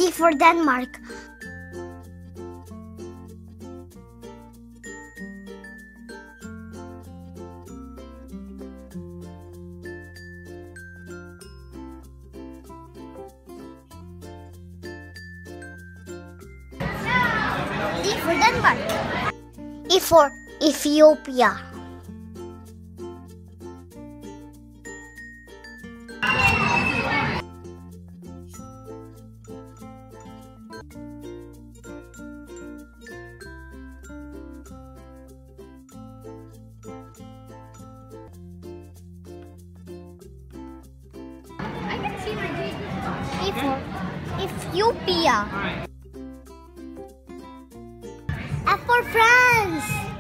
D for Denmark. E for Denmark. E for Ethiopia. I can see my D. E for Ethiopia. F for France.